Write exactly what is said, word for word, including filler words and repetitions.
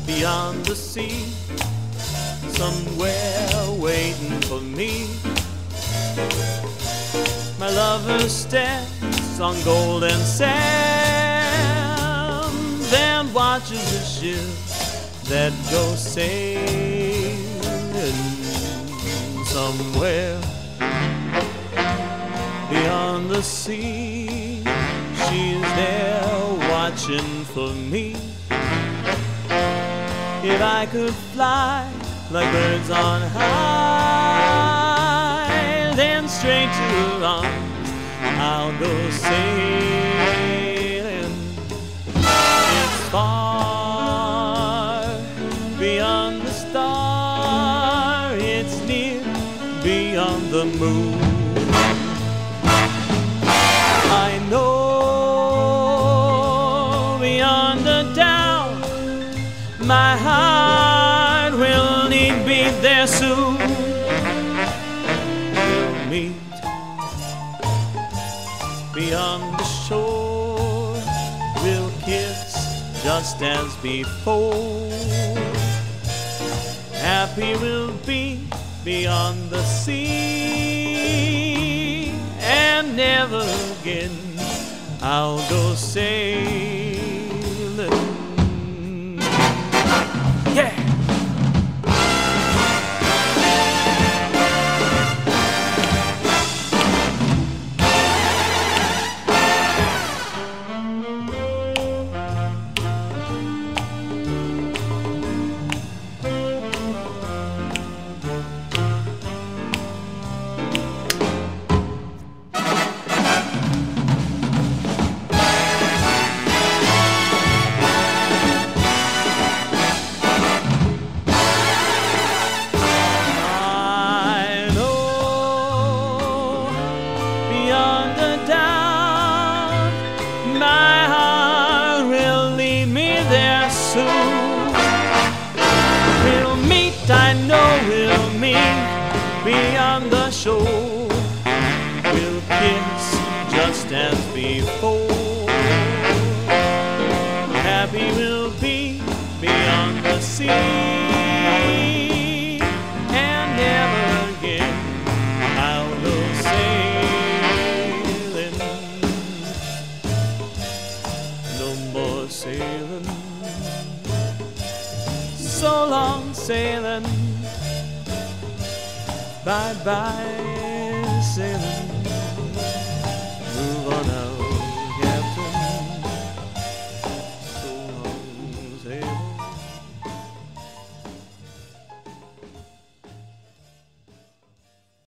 beyond the sea, somewhere waiting for me. My lover stands on golden sands and watches the ships that go sailing somewhere beyond the sea. She's there watching for me. If I could fly like birds on high, then straight to her arms I'll go sailing. It's far beyond the star, it's near beyond the moon. I know beyond the doubt my heart will need me there soon. We'll meet beyond the shore, we'll kiss just as before. Happy we'll be beyond the sea, and never again I'll go sailing. Yeah! My heart will lead me there soon. We'll meet, I know we'll meet beyond the shore. We'll kiss just as before. Happy we'll be beyond the sea, and never again I'll go sailing. No more sailing, so long sailing, bye bye sailing.